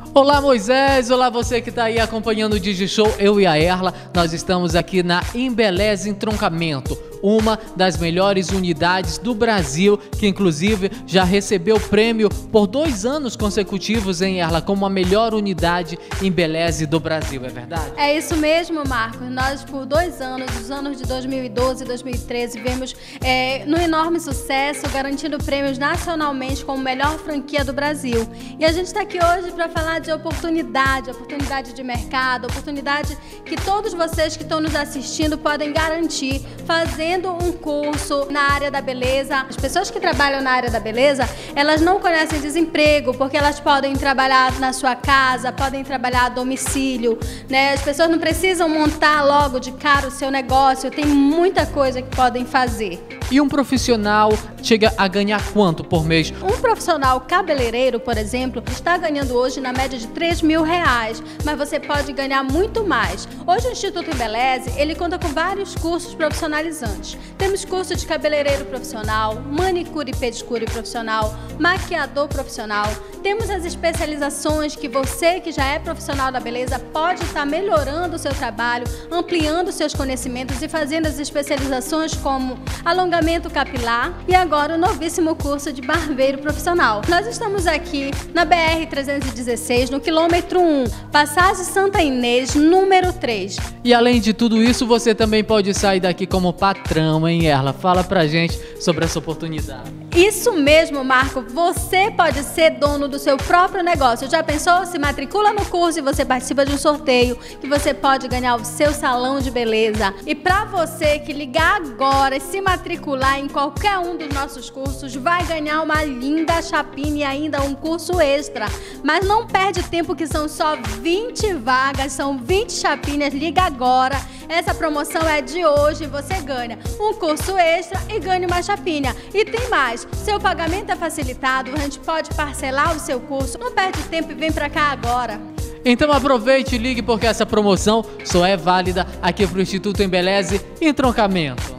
Olá Moisés, olá você que está aí acompanhando o DigiShow, eu e a Erla, nós estamos aqui na Embeleze Entroncamento, uma das melhores unidades do Brasil, que inclusive já recebeu prêmio por 2 anos consecutivos, hein, Erla, como a melhor unidade Embeleze do Brasil, é verdade? É isso mesmo, Marcos. Nós por 2 anos, os anos de 2012 e 2013, vemos no enorme sucesso, garantindo prêmios nacionalmente como melhor franquia do Brasil. E a gente está aqui hoje para falar de oportunidade de mercado, oportunidade que todos vocês que estão nos assistindo podem garantir fazendo um curso na área da beleza. As pessoas que trabalham na área da beleza, elas não conhecem desemprego, porque elas podem trabalhar na sua casa, podem trabalhar a domicílio, né? As pessoas não precisam montar logo de cara o seu negócio, tem muita coisa que podem fazer. E um profissional chega a ganhar quanto por mês? Um profissional cabeleireiro, por exemplo, está ganhando hoje na média de R$3.000, mas você pode ganhar muito mais. Hoje o Instituto Embeleze, ele conta com vários cursos profissionalizantes. Temos curso de cabeleireiro profissional, manicure e pedicure profissional, maquiador profissional. Temos as especializações que você que já é profissional da beleza pode estar melhorando o seu trabalho, ampliando seus conhecimentos e fazendo as especializações como alongamento capilar e agora o novíssimo curso de barbeiro profissional. Nós estamos aqui na BR-316, no quilômetro 1, Passagem Santa Inês, número 3. E além de tudo isso, você também pode sair daqui como patrão, hein, Erla? Fala pra gente sobre essa oportunidade. Isso mesmo, Marco. Você pode ser dono do seu próprio negócio. Já pensou? Se matricula no curso e você participa de um sorteio que você pode ganhar o seu salão de beleza. E para você que ligar agora e se matricular em qualquer um dos nossos cursos, vai ganhar uma linda chapinha e ainda um curso extra. Mas não perde tempo que são só 20 vagas, são 20 chapinhas. Liga agora. Essa promoção é de hoje e você ganha um curso extra e ganha uma chapinha. E tem mais, seu pagamento é facilitado, a gente pode parcelar o seu curso. Não perde tempo e vem pra cá agora. Então aproveite e ligue porque essa promoção só é válida aqui pro Instituto Embeleze Entroncamento.